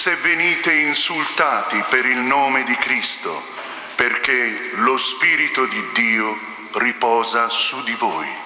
se venite insultati per il nome di Cristo, perché lo Spirito di Dio riposa su di voi.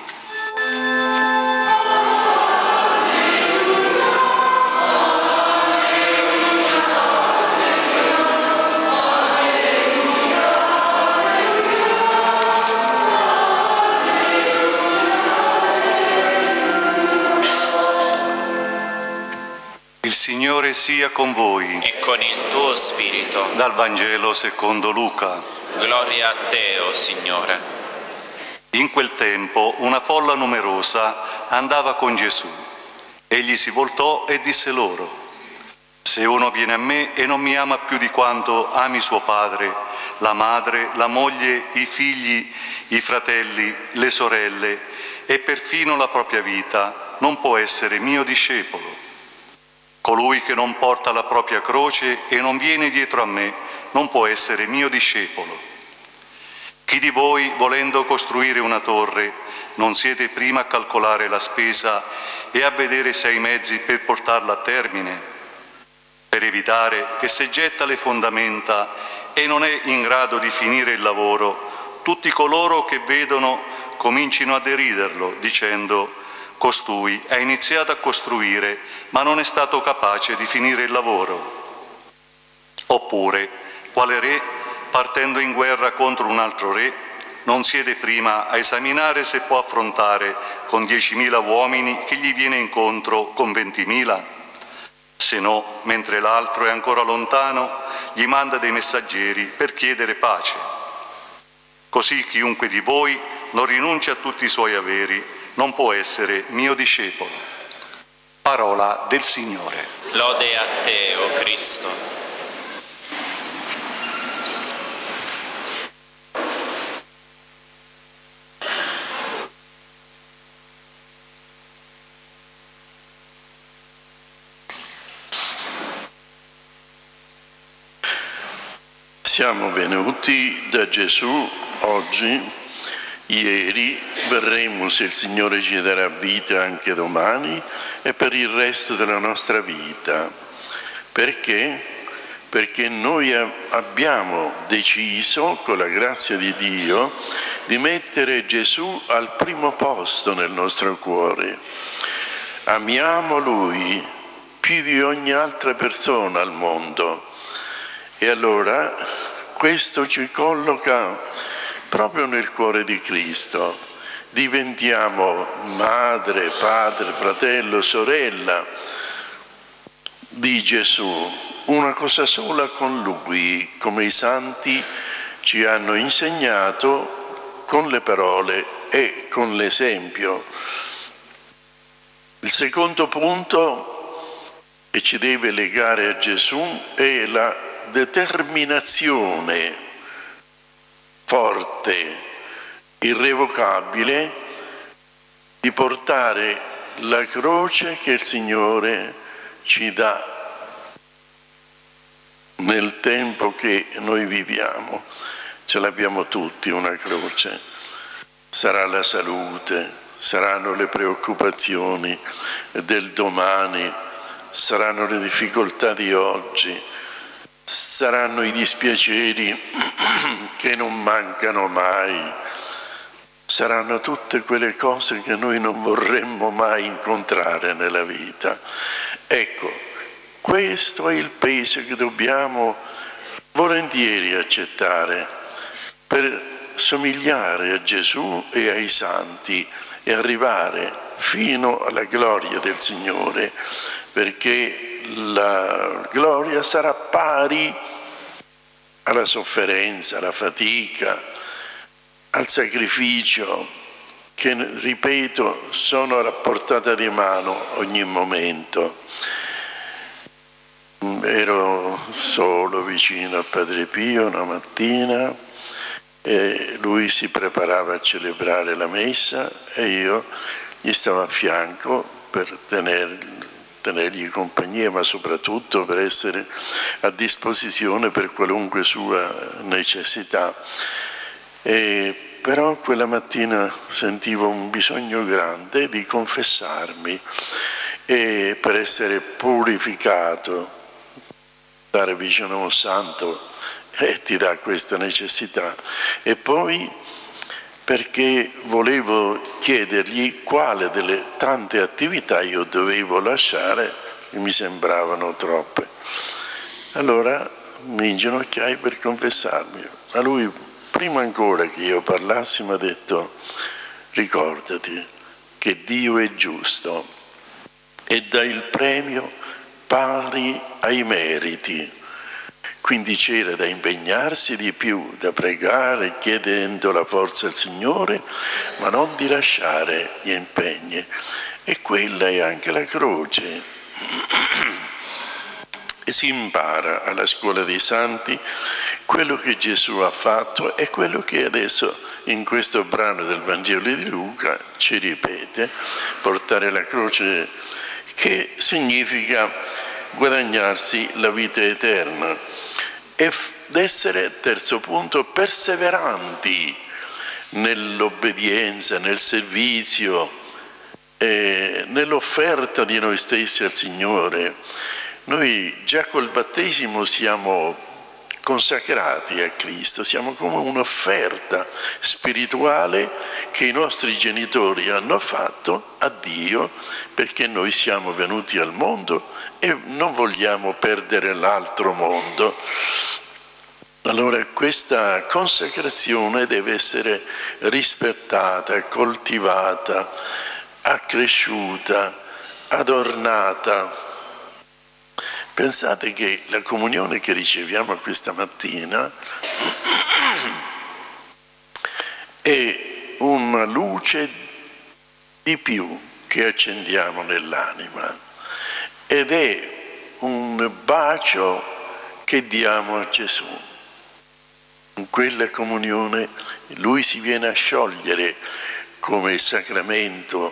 Il Signore sia con voi. E con il tuo spirito. Dal Vangelo secondo Luca. Gloria a te, o Signore. In quel tempo una folla numerosa andava con Gesù. Egli si voltò e disse loro: se uno viene a me e non mi ama più di quanto ami suo padre, la madre, la moglie, i figli, i fratelli, le sorelle e perfino la propria vita, non può essere mio discepolo. Colui che non porta la propria croce e non viene dietro a me non può essere mio discepolo. Chi di voi, volendo costruire una torre, non siete prima a calcolare la spesa e a vedere se ha i mezzi per portarla a termine? Per evitare che se getta le fondamenta e non è in grado di finire il lavoro, tutti coloro che vedono comincino a deriderlo, dicendo: costui ha iniziato a costruire, ma non è stato capace di finire il lavoro. Oppure, quale re, partendo in guerra contro un altro re, non siede prima a esaminare se può affrontare con 10.000 uomini chi gli viene incontro con 20.000? Se no, mentre l'altro è ancora lontano, gli manda dei messaggeri per chiedere pace. Così chiunque di voi non rinuncia a tutti i suoi averi non può essere mio discepolo. Parola del Signore. Lode a te, o Cristo. Siamo venuti da Gesù oggi. Ieri verremo, se il Signore ci darà vita, anche domani e per il resto della nostra vita. Perché? Perché noi abbiamo deciso, con la grazia di Dio, di mettere Gesù al primo posto nel nostro cuore. Amiamo Lui più di ogni altra persona al mondo. E allora questo ci colloca proprio nel cuore di Cristo. Diventiamo madre, padre, fratello, sorella di Gesù, una cosa sola con Lui, come i santi ci hanno insegnato con le parole e con l'esempio. Il secondo punto che ci deve legare a Gesù è la determinazione forte, irrevocabile, di portare la croce che il Signore ci dà nel tempo che noi viviamo. Ce l'abbiamo tutti una croce. Sarà la salute, saranno le preoccupazioni del domani, saranno le difficoltà di oggi, saranno i dispiaceri che non mancano mai, saranno tutte quelle cose che noi non vorremmo mai incontrare nella vita. Ecco, questo è il peso che dobbiamo volentieri accettare per somigliare a Gesù e ai santi e arrivare fino alla gloria del Signore, perché la gloria sarà pari alla sofferenza, alla fatica, al sacrificio che, ripeto, sono alla portata di mano ogni momento. Ero solo vicino a Padre Pio una mattina e lui si preparava a celebrare la messa e io gli stavo a fianco per tenergli compagnia, ma soprattutto per essere a disposizione per qualunque sua necessità. Però quella mattina sentivo un bisogno grande di confessarmi e per essere purificato stare vicino a un santo ti dà questa necessità. E poi perché volevo chiedergli quale delle tante attività io dovevo lasciare, che mi sembravano troppe. Allora mi inginocchiai per confessarmi. A lui, prima ancora che io parlassi, mi ha detto: ricordati che Dio è giusto e dà il premio pari ai meriti. Quindi c'era da impegnarsi di più, da pregare chiedendo la forza al Signore, ma non di lasciare gli impegni. E quella è anche la croce. E si impara alla scuola dei santi quello che Gesù ha fatto e quello che adesso in questo brano del Vangelo di Luca ci ripete: portare la croce, che significa guadagnarsi la vita eterna. Ed essere, terzo punto, perseveranti nell'obbedienza, nel servizio, nell'offerta di noi stessi al Signore. Noi già col battesimo siamo consacrati a Cristo, siamo come un'offerta spirituale che i nostri genitori hanno fatto a Dio, perché noi siamo venuti al mondo e non vogliamo perdere l'altro mondo. Allora questa consacrazione deve essere rispettata, coltivata, accresciuta, adornata. Pensate che la comunione che riceviamo questa mattina è una luce di più che accendiamo nell'anima ed è un bacio che diamo a Gesù. In quella comunione Lui si viene a sciogliere come sacramento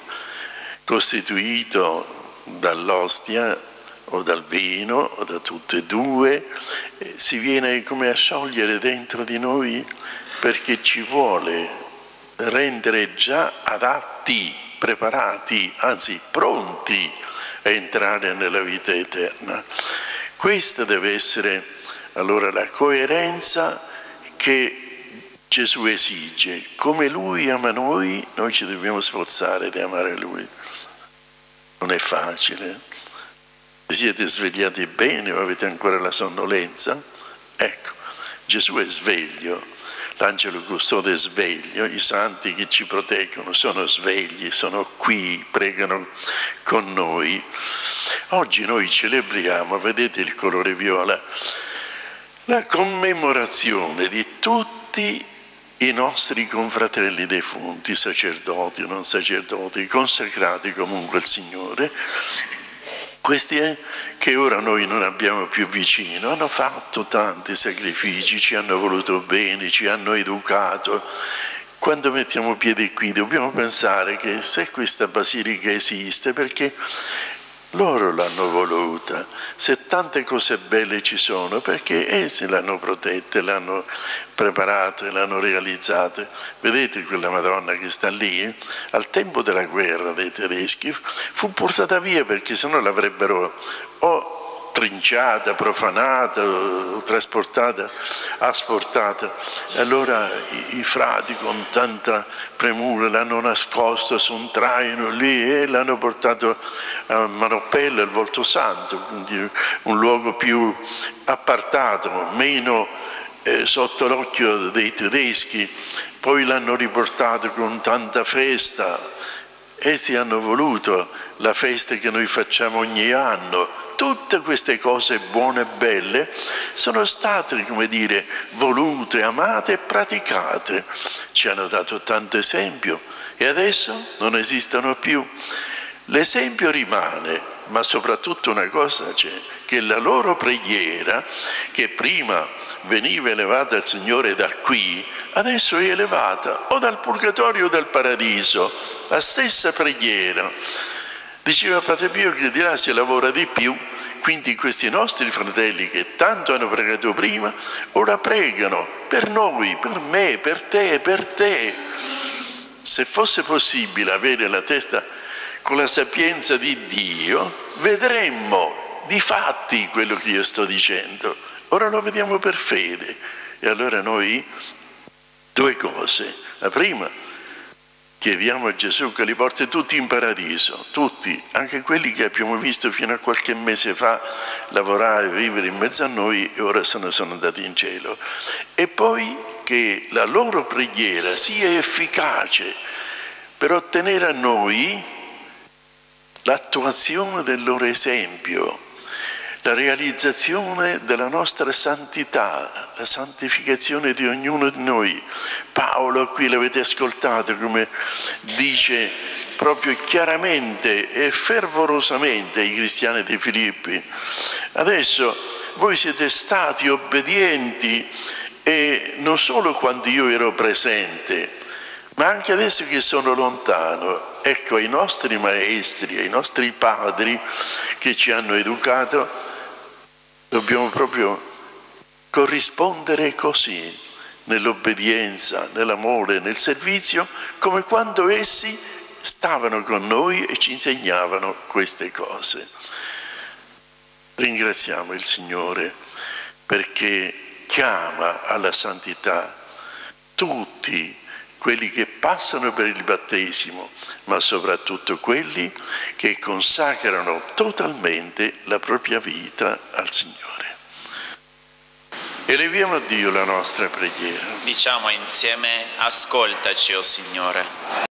costituito dall'ostia o dal vino o da tutte e due, si viene come a sciogliere dentro di noi, perché ci vuole rendere già adatti, preparati, anzi pronti a entrare nella vita eterna. Questa deve essere allora la coerenza che Gesù esige. Come Lui ama noi ci dobbiamo sforzare di amare Lui. Non è facile. Siete svegliati bene o avete ancora la sonnolenza? Ecco, Gesù è sveglio, l'angelo custode è sveglio, i santi che ci proteggono sono svegli, sono qui, pregano con noi. Oggi noi celebriamo, vedete il colore viola, la commemorazione di tutti i nostri confratelli defunti, sacerdoti o non sacerdoti, consacrati comunque al Signore. Questi che ora noi non abbiamo più vicino hanno fatto tanti sacrifici, ci hanno voluto bene, ci hanno educato. Quando mettiamo piede qui dobbiamo pensare che se questa basilica esiste perché loro l'hanno voluta, se tante cose belle ci sono perché essi l'hanno protetta, l'hanno preparate, l'hanno realizzate. Vedete quella Madonna che sta lì? Al tempo della guerra dei tedeschi fu portata via perché sennò l'avrebbero o trinciata, profanata, o trasportata, asportata. E allora i frati con tanta premura l'hanno nascosto su un traino lì e l'hanno portato a Manoppello, al Volto Santo, quindi un luogo più appartato, meno sotto l'occhio dei tedeschi. Poi l'hanno riportato con tanta festa. Essi hanno voluto la festa che noi facciamo ogni anno. Tutte queste cose buone e belle sono state, come dire, volute, amate e praticate. Ci hanno dato tanto esempio e adesso non esistono più. L'esempio rimane, ma soprattutto una cosa c'è, che la loro preghiera, che prima veniva elevata al Signore da qui, adesso è elevata o dal purgatorio o dal paradiso, la stessa preghiera. Diceva Padre Pio che di là si lavora di più, quindi questi nostri fratelli che tanto hanno pregato prima, ora pregano per noi, per me, per te, per te. Se fosse possibile avere la testa con la sapienza di Dio, vedremmo di fatti quello che io sto dicendo, ora lo vediamo per fede. E allora noi, due cose. La prima, chiediamo a Gesù che li porti tutti in paradiso, tutti, anche quelli che abbiamo visto fino a qualche mese fa lavorare, vivere in mezzo a noi e ora se ne sono andati in cielo. E poi che la loro preghiera sia efficace per ottenere a noi l'attuazione del loro esempio, la realizzazione della nostra santità, la santificazione di ognuno di noi. Paolo, qui l'avete ascoltato, come dice proprio chiaramente e fervorosamente ai cristiani di Filippi: adesso voi siete stati obbedienti, e non solo quando io ero presente, ma anche adesso che sono lontano. Ecco, ai nostri maestri, ai nostri padri che ci hanno educato, dobbiamo proprio corrispondere così, nell'obbedienza, nell'amore, nel servizio, come quando essi stavano con noi e ci insegnavano queste cose. Ringraziamo il Signore perché chiama alla santità tutti quelli che passano per il battesimo, ma soprattutto quelli che consacrano totalmente la propria vita al Signore. Eleviamo a Dio la nostra preghiera. Diciamo insieme: ascoltaci, o Signore.